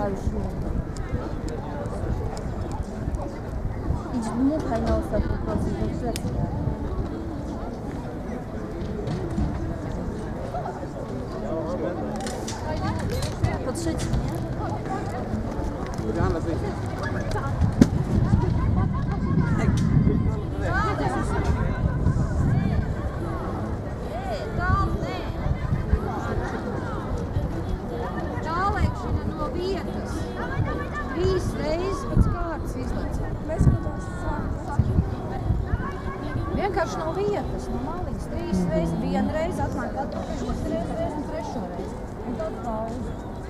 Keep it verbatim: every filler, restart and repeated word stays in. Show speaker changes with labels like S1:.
S1: Хорошо. Idź dmuchaj na ostatni proces do plecka. Po trzeci, nie?
S2: Tālēkšana no vietas. Trīs reizes pēc kārtas izlaic. Vienkārši no vietas, no maliņas. Trīs reizes, vienu reizi atnāk atpakaļ, otru reizi un trešo reizi. Un tad pauzi.